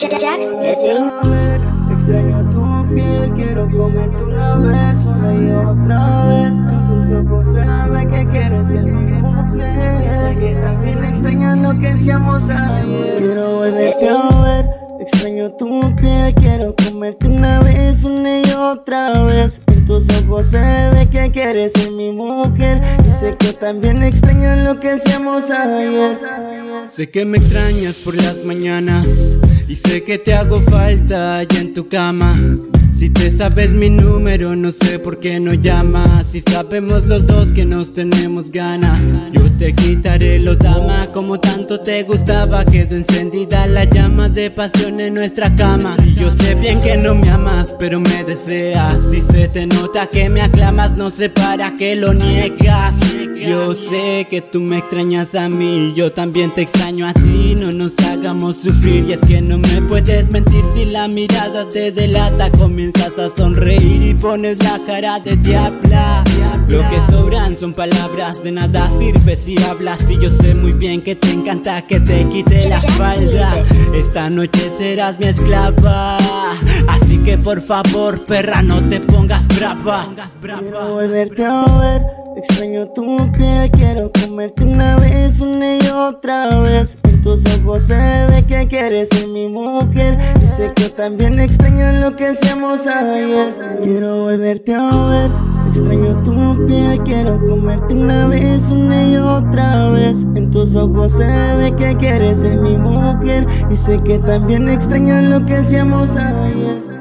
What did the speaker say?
Extraño tu piel, quiero comerte una vez, una y otra vez. En tus ojos se ve que quieres ser mi mujer. Sé que también extrañas lo que hacíamos ayer. Quiero volverte a ver. Extraño tu piel, quiero comerte una vez, una y otra vez. En tus ojos se ve que quieres ser mi mujer. Y sé que también extrañas lo que hacíamos ayer. Sé que me extrañas por las mañanas y sé que te hago falta allá en tu cama. Si te sabes mi número, no sé por qué no llamas. Si sabemos los dos que nos tenemos ganas, yo te quitaré los damas. Como tanto te gustaba, quedó encendida la llama de pasión en nuestra cama. Yo sé bien que no me amas, pero me deseas. Si se te nota que me aclamas, no sé para qué lo niegas. Yo sé que tú me extrañas a mí, yo también te extraño a ti. No nos hagamos sufrir, y es que no me puedes mentir. Si la mirada te delata, comienzas a sonreír y pones la cara de diabla. Lo que sobran son palabras, de nada sirve si hablas. Y yo sé muy bien que te encanta que te quite la falda. Esta noche serás mi esclava, así que por favor, perra, no te pongas brava. Quiero volverte a ver. Extraño tu piel, quiero comerte una vez, una y otra vez. En tus ojos se ve que quieres ser mi mujer. Y sé que también extrañas lo que hacíamos ayer. Quiero volverte a ver. Extraño tu piel, quiero comerte una vez, una y otra vez. En tus ojos se ve que quieres ser mi mujer. Y sé que también extrañas lo que hacíamos ayer.